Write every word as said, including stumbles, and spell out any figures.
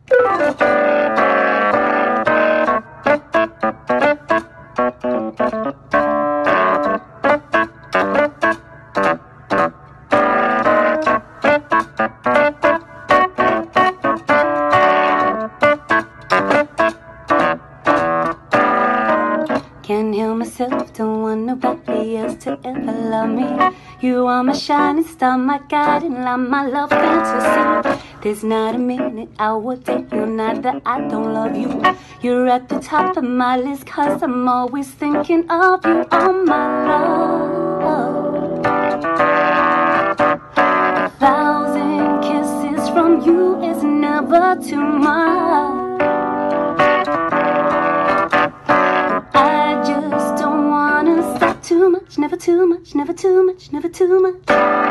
Can't help myself, don't want nobody else to ever love me. You are my shining star, my guiding light, my love fantasy. There's not a minute I would take you, not that I don't love you. You're at the top of my list, cause I'm always thinking of you, oh my love. A thousand kisses from you is never too much. Too much, never too much, never too much, never too much.